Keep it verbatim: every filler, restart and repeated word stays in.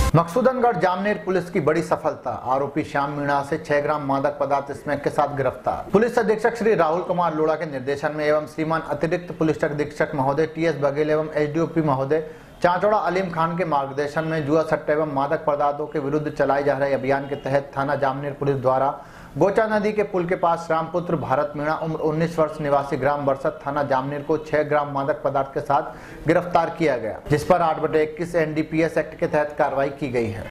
Maksudangarh Jamner police की बड़ी सफलता, आरोपी श्याम मीणा से छह ग्राम मादक पदार्थ स्मैक के साथ गिरफ्तार। पुलिस अधीक्षक श्री राहुल कुमार लोढ़ा के निर्देशन में एवं श्रीमान अतिरिक्त पुलिस अधीक्षक महोदय टी एस बघेल एवं एसडीओपी महोदय चांचौड़ा अलीम खान के मार्गदर्शन में जुआ सट्टा एवं मादक पदार्थों के विरुद्ध चलाए जा रहे अभियान के तहत थाना जामनेर पुलिस द्वारा गोचा नदी के पुल के पास रामपुत्र भारत मीणा उम्र उन्नीस वर्ष निवासी ग्राम बरसत थाना जामनेर को छह ग्राम मादक पदार्थ के साथ गिरफ्तार किया गया, जिस पर आठ बटे इक्कीस N D P S act के तहत कार्रवाई की गई है।